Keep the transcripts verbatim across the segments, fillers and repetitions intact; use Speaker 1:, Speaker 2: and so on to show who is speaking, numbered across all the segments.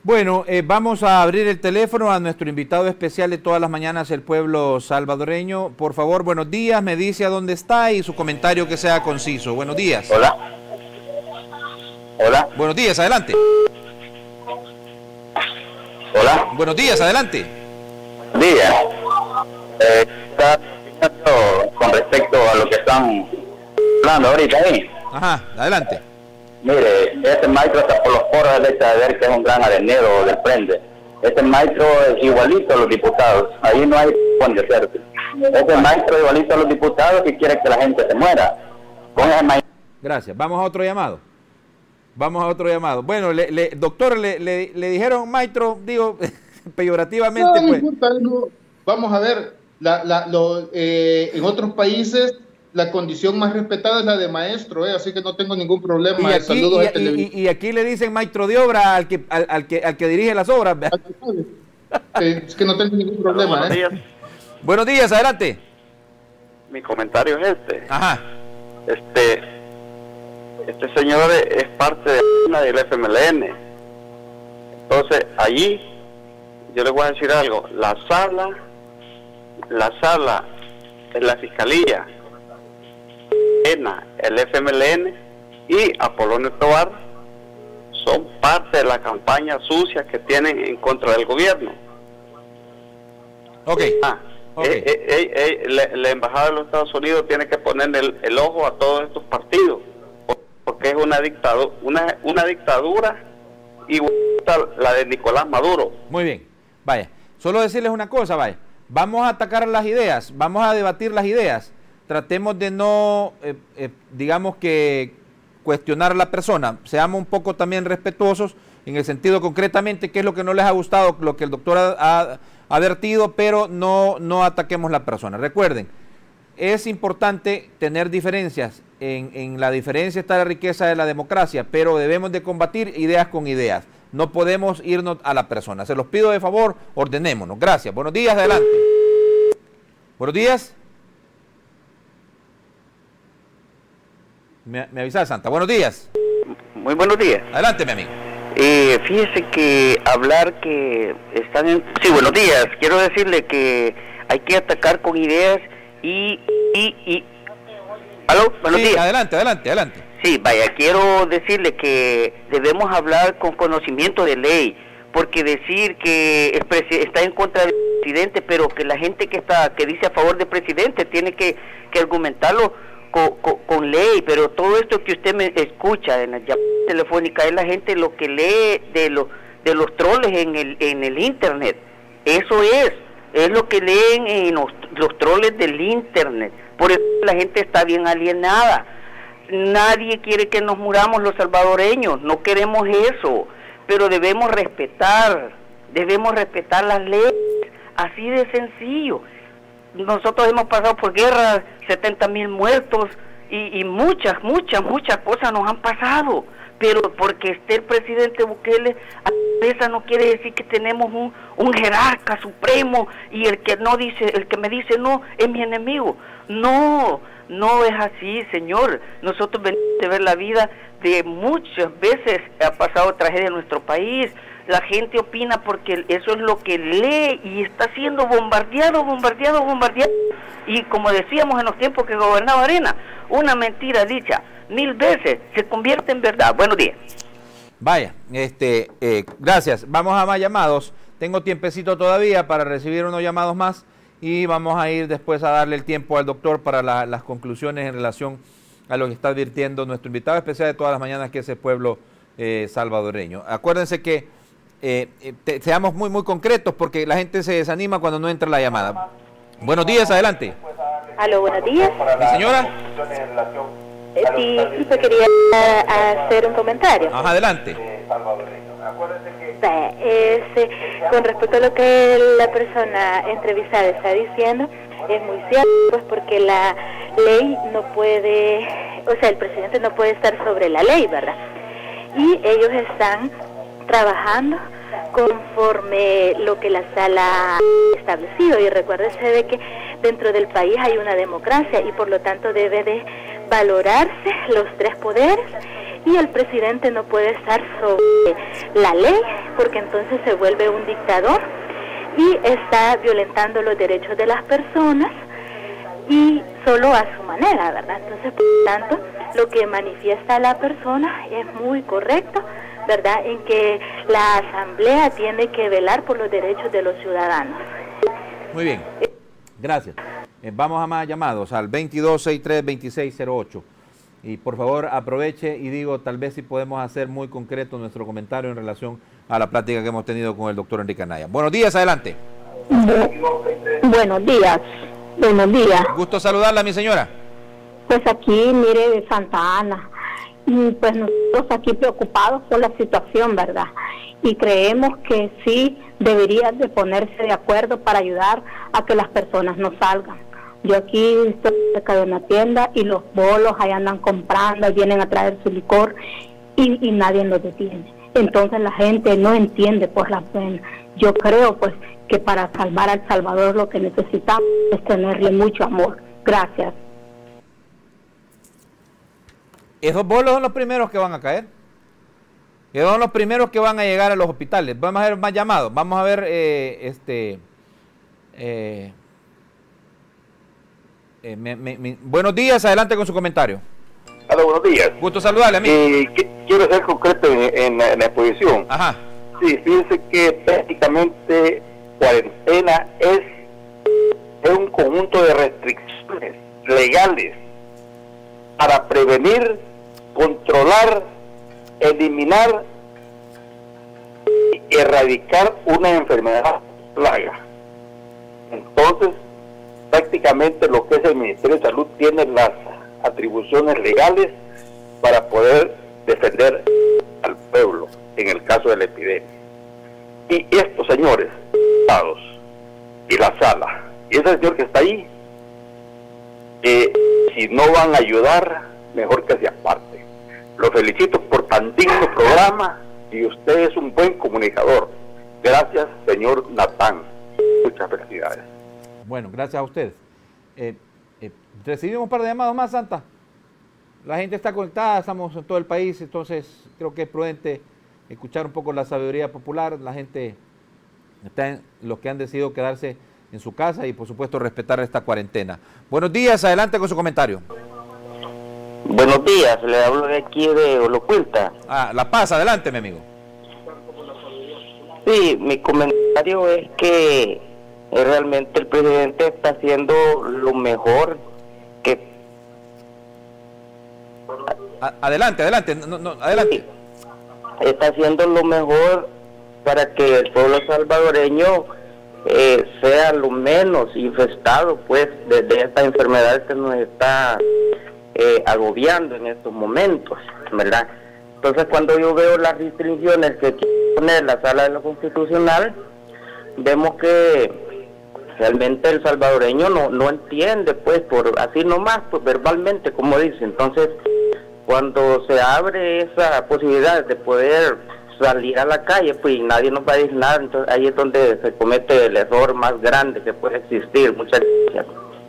Speaker 1: Bueno, eh, vamos a abrir el teléfono a nuestro invitado especial de todas las mañanas, el pueblo salvadoreño. Por favor, buenos días, me dice a dónde está y su comentario que sea conciso. Buenos días.
Speaker 2: Hola. Hola.
Speaker 1: Buenos días, adelante.
Speaker 2: Hola.
Speaker 1: Buenos días, adelante.
Speaker 2: Días. Eh, está con respecto a lo que están hablando ahorita ahí.
Speaker 1: Ajá, adelante.
Speaker 2: Mire, ese maestro está por los poros de saber que es un gran arenero del frente. Ese maestro es igualito a los diputados. Ahí no hay donde hacerse. Ese maestro es igualito a los diputados y quiere que la gente se muera. Con ese maestro.
Speaker 1: Gracias. Vamos a otro llamado. Vamos a otro llamado. Bueno, le, le, doctor, le, le, le dijeron maestro, digo, peyorativamente.
Speaker 3: No,
Speaker 1: pues.
Speaker 3: no importa, no. Vamos a ver, la, la, lo, eh, en otros países la condición más respetada es la de maestro, eh, así que no tengo ningún problema.
Speaker 1: Y aquí,
Speaker 3: Saludos
Speaker 1: y, y, y, y aquí le dicen maestro de obra al que, al, al que, al que dirige las obras.
Speaker 3: Es que no tengo ningún problema.
Speaker 2: Buenos días.
Speaker 3: ¿eh?
Speaker 1: Buenos días, adelante.
Speaker 2: Mi comentario es este.
Speaker 1: Ajá.
Speaker 2: Este, este señor es parte de la del F M L N. Entonces, allí, yo le voy a decir algo. La sala, la sala de la fiscalía, el F M L N y Apolonio Tovar son parte de la campaña sucia que tienen en contra del gobierno.
Speaker 1: Ok.
Speaker 2: Ah,
Speaker 1: okay.
Speaker 2: Eh, eh, eh, eh, la, la embajada de los Estados Unidos tiene que poner el, el ojo a todos estos partidos, porque es una dictadura, una, una dictadura igual a la de Nicolás Maduro.
Speaker 1: Muy bien. Vaya, solo decirles una cosa, vaya. Vamos a atacar las ideas, vamos a debatir las ideas. Tratemos de no, eh, eh, digamos que, cuestionar a la persona. Seamos un poco también respetuosos en el sentido concretamente qué es lo que no les ha gustado, lo que el doctor ha, ha advertido, pero no, no ataquemos la persona. Recuerden, es importante tener diferencias. En, en la diferencia está la riqueza de la democracia, pero debemos de combatir ideas con ideas. No podemos irnos a la persona. Se los pido de favor, ordenémonos. Gracias. Buenos días, adelante. Buenos días. Me, me avisa Santa. Buenos días.
Speaker 2: Muy buenos días.
Speaker 1: Adelante, mi amigo.
Speaker 2: Eh, fíjese que hablar que están en... Sí, buenos días. Quiero decirle que hay que atacar con ideas y... y, y... ¿Aló? Buenos
Speaker 1: sí,
Speaker 2: días.
Speaker 1: Adelante, adelante, adelante.
Speaker 2: Sí, vaya, quiero decirle que debemos hablar con conocimiento de ley, porque decir que es está en contra del presidente, pero que la gente que está que dice a favor del presidente tiene que, que argumentarlo con, con, con ley, pero todo esto que usted me escucha en la llamada telefónica es la gente lo que lee de los de los troles en el en el internet. Eso es, es lo que leen en los, los troles del internet. Por eso la gente está bien alienada. Nadie quiere que nos muramos los salvadoreños, no queremos eso, pero debemos respetar, debemos respetar las leyes, así de sencillo. Nosotros hemos pasado por guerras, setenta mil muertos y, y muchas, muchas, muchas cosas nos han pasado, pero porque esté el presidente Bukele a la cabeza no quiere decir que tenemos un, un jerarca supremo y el que no dice, el que me dice no es mi enemigo. No, no es así, señor. Nosotros venimos de ver la vida de muchas veces ha pasado tragedia en nuestro país. La gente opina porque eso es lo que lee y está siendo bombardeado, bombardeado, bombardeado. Y como decíamos en los tiempos que gobernaba Arena, una mentira dicha mil veces se convierte en verdad. Buenos días.
Speaker 1: Vaya, este, eh, gracias. Vamos a más llamados. Tengo tiempecito todavía para recibir unos llamados más y vamos a ir después a darle el tiempo al doctor para la, las conclusiones en relación a lo que está advirtiendo nuestro invitado especial de todas las mañanas, que es el pueblo eh, salvadoreño. Acuérdense que eh, te, seamos muy, muy concretos porque la gente se desanima cuando no entra la llamada. Buenos días, adelante.
Speaker 4: Aló, buenos días.
Speaker 1: ¿Mi señora?
Speaker 4: Eh, sí, disculpe, quería uh, hacer un comentario.
Speaker 1: Ajá, adelante.
Speaker 4: Es, eh, con respecto a lo que la persona entrevistada está diciendo, es muy cierto, pues porque la ley no puede, o sea, el presidente no puede estar sobre la ley, ¿verdad? Y ellos están trabajando conforme lo que la sala ha establecido, y recuérdese de que dentro del país hay una democracia y por lo tanto debe de valorarse los tres poderes y el presidente no puede estar sobre la ley porque entonces se vuelve un dictador y está violentando los derechos de las personas y solo a su manera, ¿verdad? Entonces, por lo tanto, lo que manifiesta la persona es muy correcto, ¿verdad? En que la Asamblea tiene que velar por los derechos de los ciudadanos.
Speaker 1: Muy bien, gracias. Eh, vamos a más llamados al veintidós sesenta y tres veintiséis cero ocho. Y por favor aproveche y digo, tal vez si podemos hacer muy concreto nuestro comentario en relación a la plática que hemos tenido con el doctor Enrique Anaya. Buenos días, adelante.
Speaker 5: Bu buenos días, buenos días.
Speaker 1: Gusto saludarla, mi señora.
Speaker 5: Pues aquí, mire, de Santa Ana, y pues nosotros aquí preocupados por la situación, ¿verdad? Y creemos que sí deberían de ponerse de acuerdo para ayudar a que las personas no salgan. Yo aquí estoy cerca de una tienda y los bolos ahí andan comprando, vienen a traer su licor y, y nadie los detiene. Entonces la gente no entiende por la pena. Yo creo pues que para salvar a El Salvador lo que necesitamos es tenerle mucho amor. Gracias.
Speaker 1: Esos bolos son los primeros que van a caer. Esos son los primeros que van a llegar a los hospitales. Vamos a ver más llamados. Vamos a ver eh, este... Eh, Eh, me, me, me, buenos días, adelante con su comentario.
Speaker 6: Hola, buenos días.
Speaker 1: Gusto saludarle, amigo.
Speaker 6: Eh, que, quiero ser concreto en, en, en la exposición.
Speaker 1: Ajá.
Speaker 6: Sí, fíjense que prácticamente cuarentena es, es un conjunto de restricciones legales para prevenir, controlar, eliminar y erradicar una enfermedad plaga. Entonces, prácticamente lo que es el Ministerio de Salud tiene las atribuciones legales para poder defender al pueblo en el caso de la epidemia. Y estos señores, estados y la sala, y ese señor que está ahí, eh, si no van a ayudar, mejor que se aparte. Lo felicito por tan digno programa y usted es un buen comunicador. Gracias, señor Natán. Muchas felicidades.
Speaker 1: Bueno, gracias a ustedes. Eh, eh, recibimos un par de llamados más, Santa. La gente está conectada, estamos en todo el país, entonces creo que es prudente escuchar un poco la sabiduría popular. La gente está en los que han decidido quedarse en su casa y por supuesto respetar esta cuarentena. Buenos días, adelante con su comentario.
Speaker 2: Buenos días, le hablo de aquí de Olocuilta.
Speaker 1: Ah, La Paz, adelante, mi amigo.
Speaker 2: Sí, mi comentario es que realmente el presidente está haciendo lo mejor que...
Speaker 1: A adelante, adelante, no, no, adelante.
Speaker 2: Está haciendo lo mejor para que el pueblo salvadoreño eh, sea lo menos infestado pues de, de esta enfermedad que nos está eh, agobiando en estos momentos, ¿verdad? Entonces cuando yo veo las restricciones que quiere poner la Sala de lo Constitucional, vemos que realmente el salvadoreño no, no entiende, pues, por así nomás, pues verbalmente, como dice. Entonces, cuando se abre esa posibilidad de poder salir a la calle, pues y nadie nos va a decir nada, entonces ahí es donde se comete el error más grande que puede existir. Muchas gracias.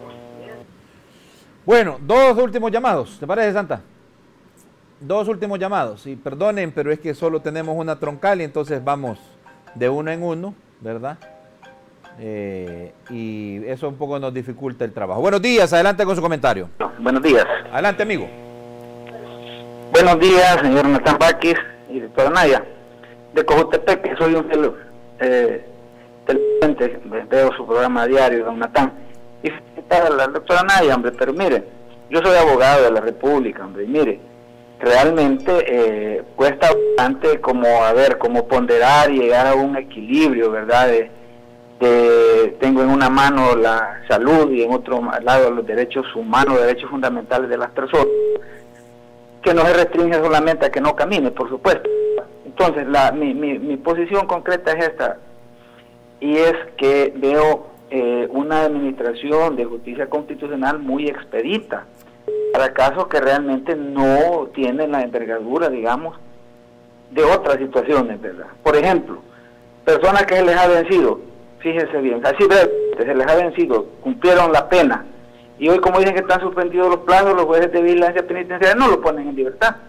Speaker 1: Bueno, dos últimos llamados, ¿te parece, Santa? Dos últimos llamados, y perdonen, pero es que solo tenemos una troncal y entonces vamos de uno en uno, ¿verdad? Eh, y eso un poco nos dificulta el trabajo. Buenos días, adelante con su comentario.
Speaker 7: Buenos días.
Speaker 1: Adelante, amigo.
Speaker 7: Buenos días, señor Natán Baquis y doctora Naya. De Cojutepec, que soy un felo, eh, televidente, veo su programa diario, don Natán. Y felicitar a la doctora Naya, hombre, pero mire, yo soy abogado de la República, hombre, y mire, realmente eh, cuesta bastante como, a ver, como ponderar y llegar a un equilibrio, ¿verdad? De, de, tengo en una mano la salud y en otro lado los derechos humanos, derechos fundamentales de las personas, que no se restringe solamente a que no camine, por supuesto. Entonces, la, mi, mi, mi posición concreta es esta, y es que veo eh, una administración de justicia constitucional muy expedita, para casos que realmente no tienen la envergadura, digamos, de otras situaciones, ¿verdad? Por ejemplo, personas que se les ha vencido, fíjense bien, así brevemente, se les ha vencido, cumplieron la pena, y hoy como dicen que están suspendidos los plazos, los jueces de vigilancia penitenciaria no lo ponen en libertad.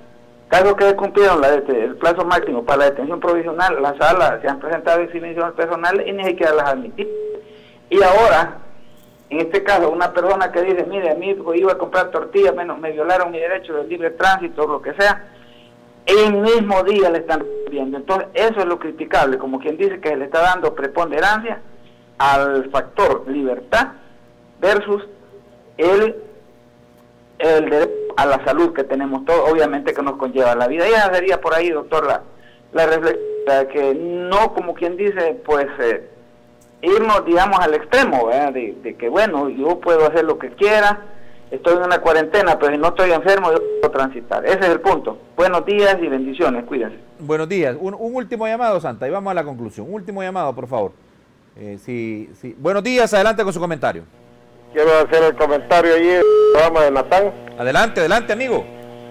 Speaker 7: Caso que cumplieron la det- el plazo máximo para la detención provisional, las salas se han presentado exhibiciones personales y ni siquiera las admitieron. Y ahora, en este caso, una persona que dice, mire, a mi hijo iba a comprar tortillas, menos me violaron mi derecho de libre tránsito, lo que sea, el mismo día le están viendo. Entonces, eso es lo criticable, como quien dice que le está dando preponderancia al factor libertad versus el, el derecho a la salud que tenemos todos, obviamente que nos conlleva la vida. Ya sería por ahí, doctor, la, la reflexión, que no, como quien dice, pues, eh, irnos, digamos, al extremo, ¿verdad? De, de que, bueno, yo puedo hacer lo que quiera, estoy en una cuarentena, pero si no estoy enfermo, yo puedo transitar. Ese es el punto. Buenos días y bendiciones, cuídense.
Speaker 1: Buenos días. Un, un último llamado, Santa, y vamos a la conclusión. Un último llamado, por favor. Eh, sí, sí. Buenos días, adelante con su comentario.
Speaker 8: Quiero hacer el comentario allí en el programa de Natán.
Speaker 1: Adelante, adelante, amigo.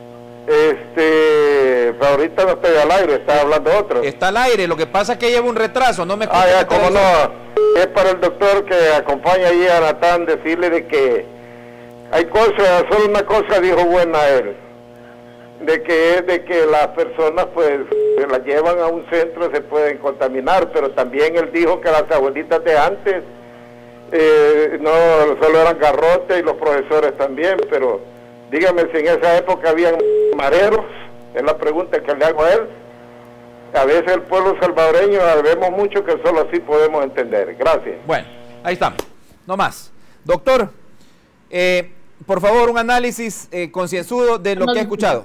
Speaker 8: Este, pero ahorita no estoy al aire, está hablando otro.
Speaker 1: Está al aire, lo que pasa es que lleva un retraso, no me
Speaker 8: Ah, ya, cómo no. Es para el doctor que acompaña allí a Natán decirle de que hay cosas, solo una cosa dijo buena él, de que es de que las personas pues se las llevan a un centro, se pueden contaminar, pero también él dijo que las abuelitas de antes eh, no solo eran garrotes y los profesores también, pero dígame si en esa época habían mareros, es la pregunta que le hago a él. A veces el pueblo salvadoreño vemos mucho que solo así podemos entender. Gracias.
Speaker 1: Bueno, ahí estamos, no más. Doctor, eh, por favor, un análisis eh, concienzudo de lo que ha escuchado.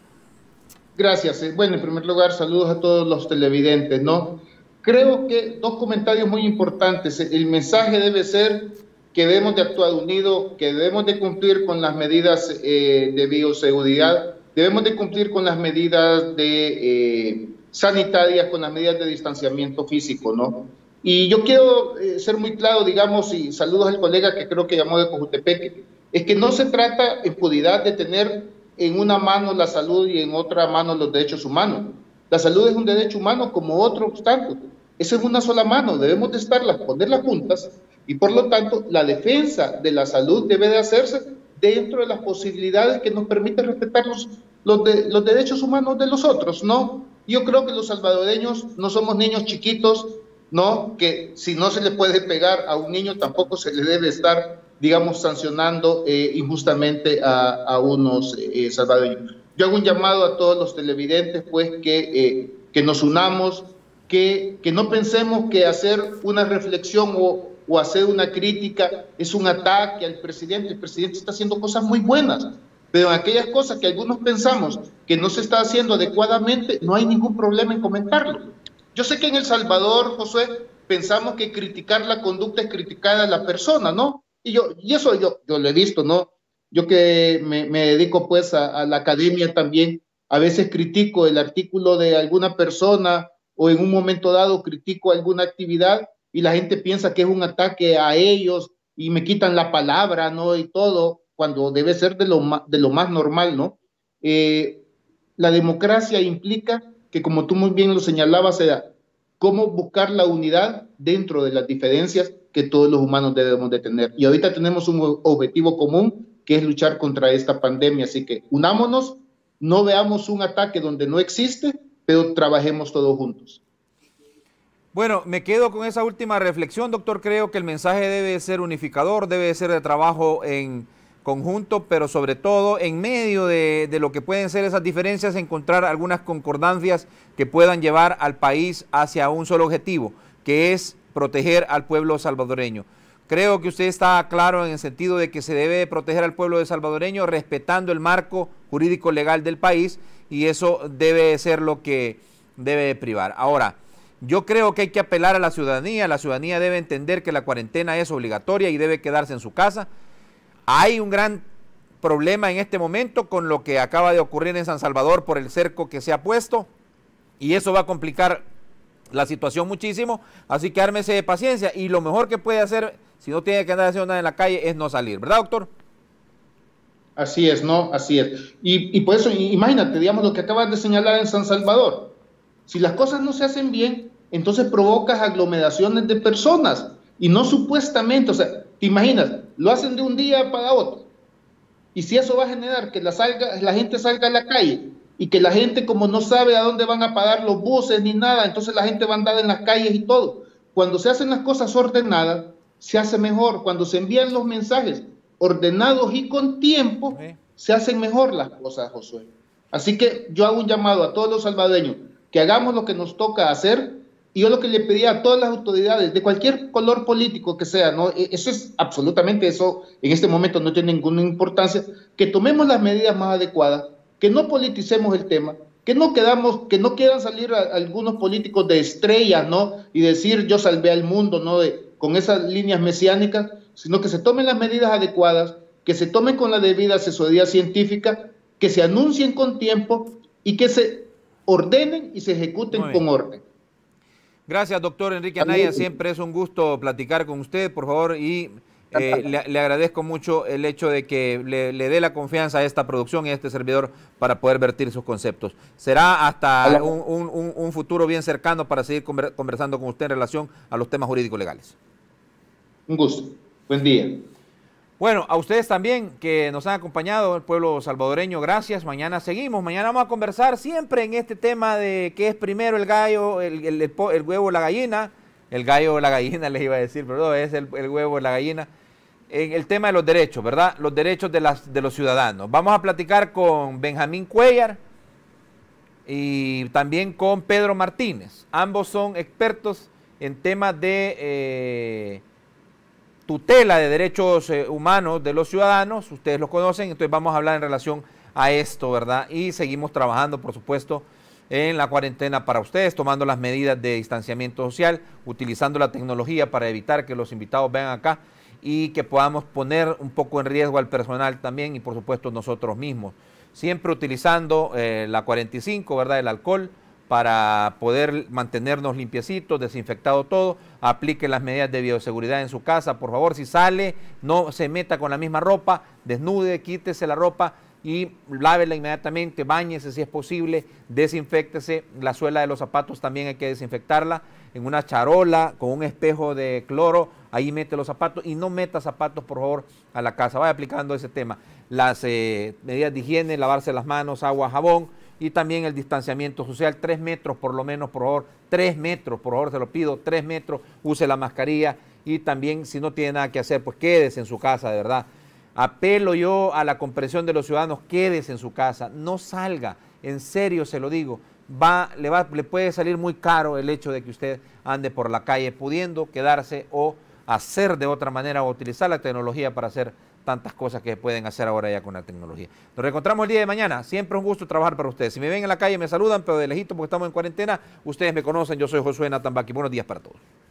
Speaker 3: Gracias. Bueno, en primer lugar, saludos a todos los televidentes, ¿no? Creo que dos comentarios muy importantes. El mensaje debe ser que debemos de actuar unidos, que debemos de cumplir con las medidas eh, de bioseguridad, debemos de cumplir con las medidas de eh, sanitarias, con las medidas de distanciamiento físico, ¿no? Y yo quiero eh, ser muy claro, digamos, y saludos al colega que creo que llamó de Cojutepeque, es que no se trata en puridad de tener en una mano la salud y en otra mano los derechos humanos. La salud es un derecho humano como otros tantos. Esa es una sola mano, debemos de estarlas, ponerlas juntas, y por lo tanto la defensa de la salud debe de hacerse dentro de las posibilidades que nos permiten respetar los, los, de, los derechos humanos de los otros, ¿no? Yo creo que los salvadoreños no somos niños chiquitos, ¿no? Que si no se le puede pegar a un niño, tampoco se le debe estar, digamos, sancionando eh, injustamente a, a unos eh, salvadoreños. Yo hago un llamado a todos los televidentes, pues, que, eh, que nos unamos, que, que no pensemos que hacer una reflexión o, o hacer una crítica es un ataque al presidente. El presidente está haciendo cosas muy buenas, pero en aquellas cosas que algunos pensamos que no se está haciendo adecuadamente, no hay ningún problema en comentarlo. Yo sé que en El Salvador, Josué, pensamos que criticar la conducta es criticar a la persona, ¿no? Y, yo, y eso yo, yo lo he visto, ¿no? Yo que me, me dedico pues a, a la academia también, a veces critico el artículo de alguna persona o en un momento dado critico alguna actividad y la gente piensa que es un ataque a ellos y me quitan la palabra, ¿no? Y todo, cuando debe ser de lo, de lo más normal, ¿no? Eh, la democracia implica que, como tú muy bien lo señalabas, era cómo buscar la unidad dentro de las diferencias que todos los humanos debemos de tener. Y ahorita tenemos un objetivo común, que es luchar contra esta pandemia. Así que unámonos, no veamos un ataque donde no existe, pero trabajemos todos juntos.
Speaker 1: Bueno, me quedo con esa última reflexión, doctor. Creo que el mensaje debe ser unificador, debe ser de trabajo en conjunto, pero sobre todo en medio de, de lo que pueden ser esas diferencias, encontrar algunas concordancias que puedan llevar al país hacia un solo objetivo, que es proteger al pueblo salvadoreño. Creo que usted está claro en el sentido de que se debe proteger al pueblo salvadoreño respetando el marco jurídico legal del país, y eso debe ser lo que debe privar. Ahora, yo creo que hay que apelar a la ciudadanía. La ciudadanía debe entender que la cuarentena es obligatoria y debe quedarse en su casa. Hay un gran problema en este momento con lo que acaba de ocurrir en San Salvador por el cerco que se ha puesto, y eso va a complicar la situación muchísimo, así que ármese de paciencia, y lo mejor que puede hacer, si no tiene que andar haciendo nada en la calle, es no salir, ¿verdad, doctor?
Speaker 3: Así es, ¿no? Así es. Y, y por eso, imagínate, digamos, lo que acabas de señalar en San Salvador. Si las cosas no se hacen bien, entonces provocas aglomeraciones de personas, y no supuestamente, o sea, te imaginas, lo hacen de un día para otro, y si eso va a generar que la, salga, la gente salga a la calle y que la gente como no sabe a dónde van a parar los buses ni nada, entonces la gente va a andar en las calles y todo. Cuando se hacen las cosas ordenadas, se hace mejor. Cuando se envían los mensajes ordenados y con tiempo, sí, se hacen mejor las cosas, Josué. Así que yo hago un llamado a todos los salvadoreños que hagamos lo que nos toca hacer, y yo lo que le pedía a todas las autoridades, de cualquier color político que sea, ¿no? Eso es absolutamente, eso en este momento no tiene ninguna importancia, que tomemos las medidas más adecuadas, que no politicemos el tema, que no quedamos, que no quieran salir a, a algunos políticos de estrellas, ¿no? Y decir yo salvé al mundo, ¿no? De, con esas líneas mesiánicas, sino que se tomen las medidas adecuadas, que se tomen con la debida asesoría científica, que se anuncien con tiempo y que se ordenen y se ejecuten con orden.
Speaker 1: Gracias, doctor Enrique Anaya. Siempre es un gusto platicar con usted, por favor, y eh, le, le agradezco mucho el hecho de que le, le dé la confianza a esta producción y a este servidor para poder vertir sus conceptos. Será hasta un, un, un futuro bien cercano para seguir conversando con usted en relación a los temas jurídicos legales.
Speaker 3: Un gusto. Buen día.
Speaker 1: Bueno, a ustedes también que nos han acompañado, el pueblo salvadoreño, gracias. Mañana seguimos, mañana vamos a conversar siempre en este tema de qué es primero el gallo, el, el, el, el huevo o la gallina. El gallo o la gallina les iba a decir, pero no, es el, el huevo o la gallina. En el tema de los derechos, ¿verdad? Los derechos de, las, de los ciudadanos. Vamos a platicar con Benjamín Cuellar y también con Pedro Martínez. Ambos son expertos en temas de... Eh, tutela de derechos eh, humanos de los ciudadanos, ustedes los conocen, entonces vamos a hablar en relación a esto, ¿verdad? Y seguimos trabajando, por supuesto, en la cuarentena para ustedes, tomando las medidas de distanciamiento social, utilizando la tecnología para evitar que los invitados vengan acá y que podamos poner un poco en riesgo al personal también y, por supuesto, nosotros mismos. Siempre utilizando eh, la cuarenta y cinco, ¿verdad? El alcohol, para poder mantenernos limpiecitos, desinfectado todo. Aplique las medidas de bioseguridad en su casa, por favor. Si sale, no se meta con la misma ropa, desnude, quítese la ropa y lávela inmediatamente, báñese si es posible, desinféctese. La suela de los zapatos también hay que desinfectarla en una charola con un espejo de cloro, ahí mete los zapatos y no meta zapatos, por favor, a la casa. Vaya aplicando ese tema. Las eh, medidas de higiene, lavarse las manos, agua, jabón, y también el distanciamiento social, tres metros por lo menos, por favor, tres metros, por favor, se lo pido, tres metros, use la mascarilla y también si no tiene nada que hacer, pues quédese en su casa, de verdad. Apelo yo a la comprensión de los ciudadanos, quédese en su casa, no salga, en serio se lo digo, va, le, va, le puede salir muy caro el hecho de que usted ande por la calle pudiendo quedarse o hacer de otra manera o utilizar la tecnología para hacer tantas cosas que pueden hacer ahora ya con la tecnología. Nos reencontramos el día de mañana. Siempre un gusto trabajar para ustedes. Si me ven en la calle me saludan, pero de lejito porque estamos en cuarentena. Ustedes me conocen, yo soy Josué Nathan Baki. Buenos días para todos.